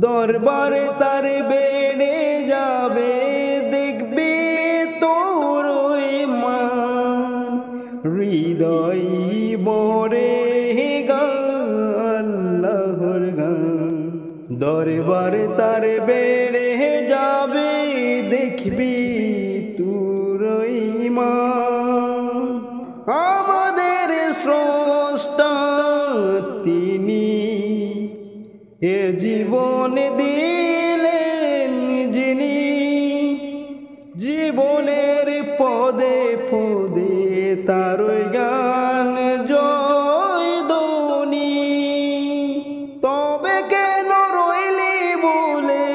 দরবারে তার বেড়ে যাবে দেখবি তোর মান হৃদয় বরে গান আল্লাহর গান দরবারে তার বেড়ে যাবে দেখবি তোর মান আমাদের স্রষ্টা তিনি এ জীবন দিলেন যিনি জীবনের পদে পদে তার গান জয়ধ্বনি তবে কেন রইলি বলে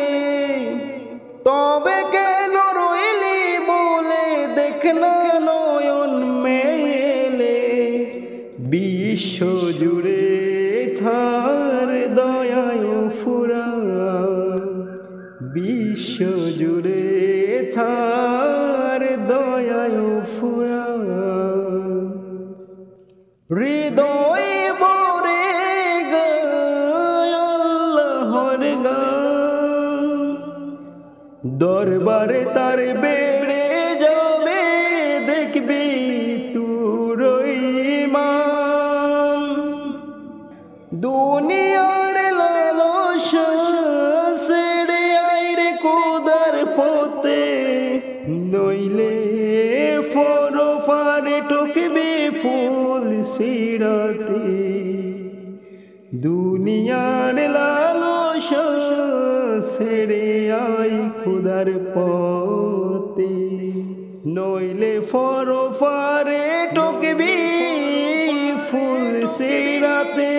তবে কেন রইলি বলে দেখ না নয়ন মেলে বিশ্ব জুড়ে তার দয়ায় ফুরা বিশ্ব জুড়ে তার দয়ায় ফুরা হৃদয় বরে গায় আল্লাহর গান দরবারে তার বেড়ে যাবে দেখবি তোর মান দুনিয়ার লালসা ছেড়ে আইরে খোদার পথে নইলে পরপারে ঠকবে ফুল সিরাতে দুনিয়ার লালসা ছেড়ে আই খোদার পথে নইলে পরপারে ঠকবে ফুল সিরাতে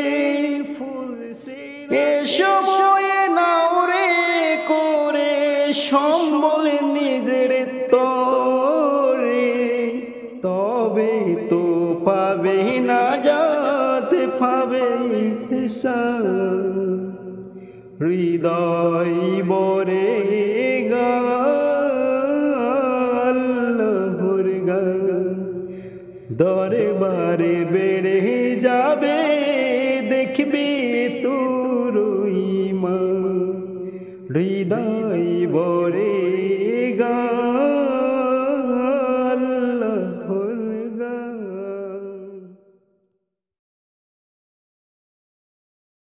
এ সময়ে নাও রে করে সম্বল নিজের তরে তবে তো পাবে না যাতে পাবে হৃদয় বরে আল্লাহর গান দরবারে বেড়ে যাবে দেখবি তোর মান হৃদয় বরে গান